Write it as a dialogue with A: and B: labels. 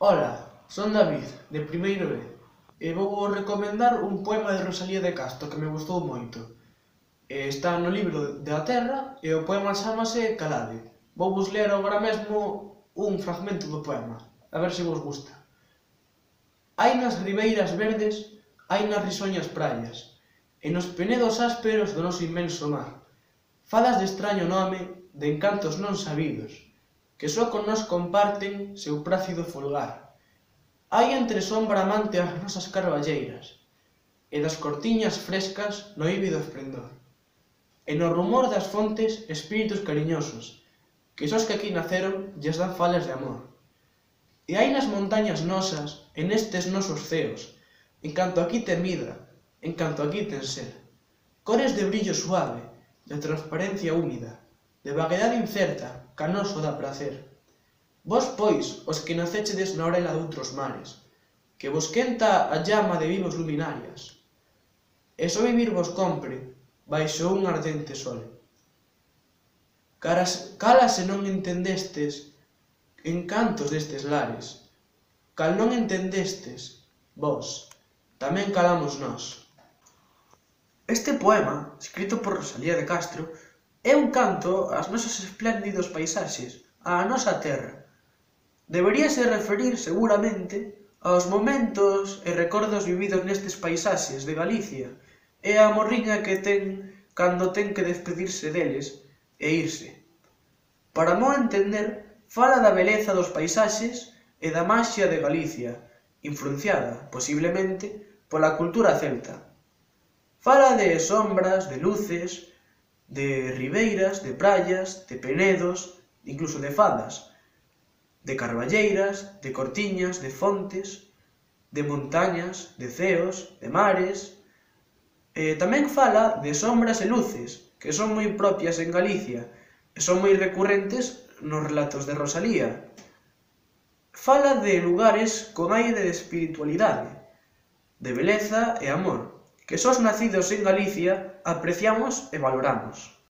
A: Ola, son David, de primeiro B, e vou recomendar un poema de Rosalía de Castro que me gustou moito. Está no libro de A Terra e o poema chámase Calade. Vou vos ler agora mesmo un fragmento do poema, a ver se vos gusta. Hai nas ribeiras verdes, hai nas risoñas praias, e nos penedos ásperos do noso inmenso mar. Fadas de extraño nome, de encantos non sabidos, que só con nós comparten seu prácido folgar. Hai entre sombra amante as nosas carballeiras, e das cortiñas frescas no híbrido esplendor, e no rumor das fontes espíritus cariñosos, que sós que aquí naceron lles dan fales de amor. E hai nas montañas nosas, e nestes nosos ceos, en canto aquí ten vida, en canto aquí ten ser, cores de brillo suave, de transparencia húmida, de vaguedade incerta, ca noso dá pracer. Vós, pois, os que nacechedes na orela doutros mares, que vos quenta a llama de vivos luminarias, e só vivir vos compre, baixo un ardente sol. Cala se non entendestes encantos destes lares, cal non entendestes, vos, tamén calamos nós. Este poema, escrito por Rosalía de Castro, é un canto ás nosas espléndidos paisaxes, á nosa terra. Deberíase referir, seguramente, aos momentos e recordos vividos nestes paisaxes de Galicia e a morriña que ten cando ten que despedirse deles e irse. Para mo entender, fala da beleza dos paisaxes e da maxia de Galicia, influenciada, posiblemente, pola cultura celta. Fala de sombras, de luces, de ribeiras, de praias, de penedos, incluso de fadas, de carballeiras, de cortiñas, de fontes, de montañas, de ceos, de mares. Tamén fala de sombras e luces, que son moi propias en Galicia e son moi recurrentes nos relatos de Rosalía. Fala de lugares con aire de espiritualidade, de beleza e amor, que sós nacidos en Galicia apreciamos e valoramos.